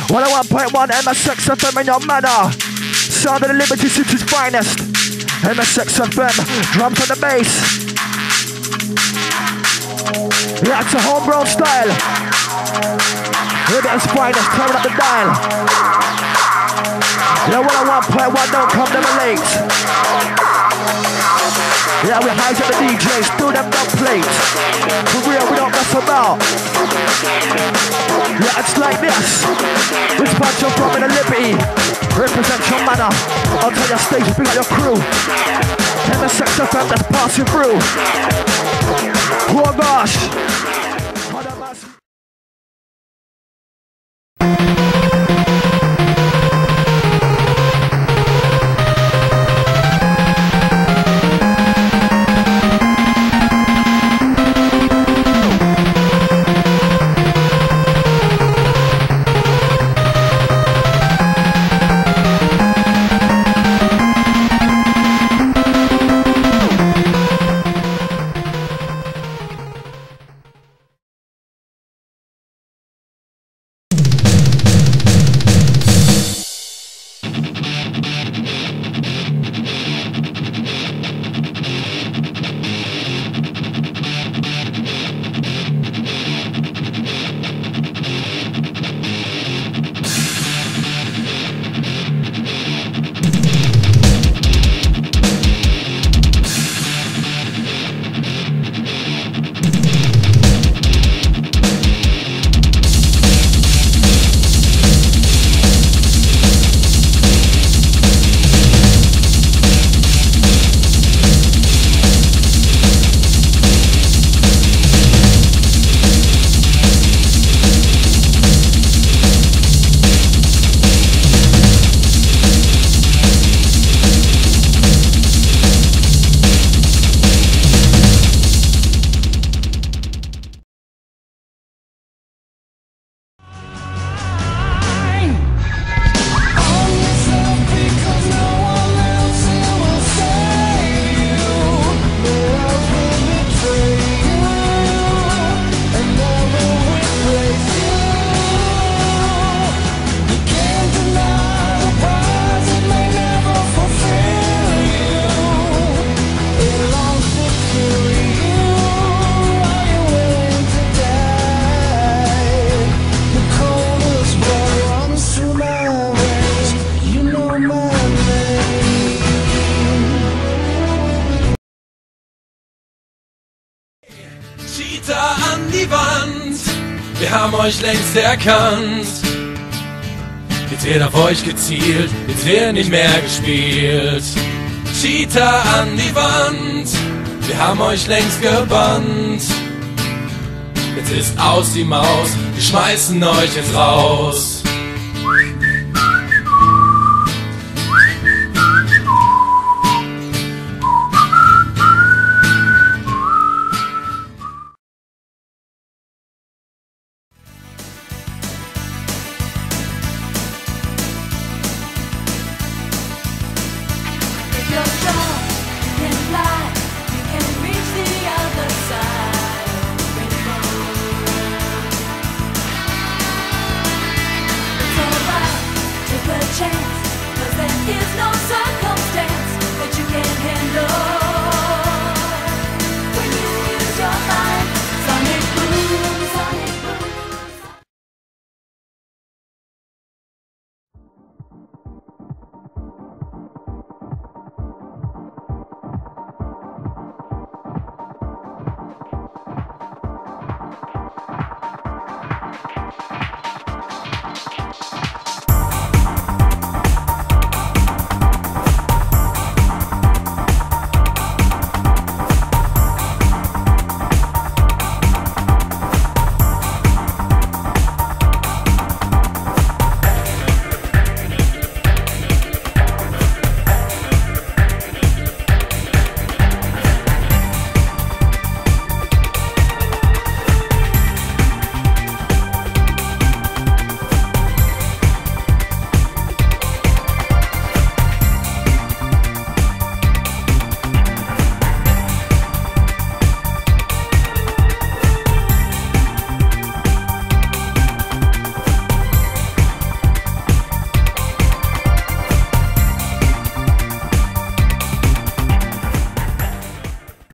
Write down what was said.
101.1 MSX FM in your manner. Sound of the Liberty City's finest. MSX FM, drums on the bass. Yeah, it's a homegrown style. Liberty's finest, turn up the dial. Yeah, 101.1, don't come never late. Yeah, we hijack the DJs, do them dub plates. For real, we don't mess about. Yeah, it's like this. This bunch of from in the Liberty. Represent your manner. I'll tell your stage, bring out your crew. MSX FM that's passing through. Oh gosh. Cheater an die Wand, wir haben euch längst erkannt. Jetzt wird auf euch gezielt, jetzt wird nicht mehr gespielt. Cheater an die Wand, wir haben euch längst gebannt. Jetzt ist aus die Maus, wir schmeißen euch jetzt raus. Chance, 'cause there is no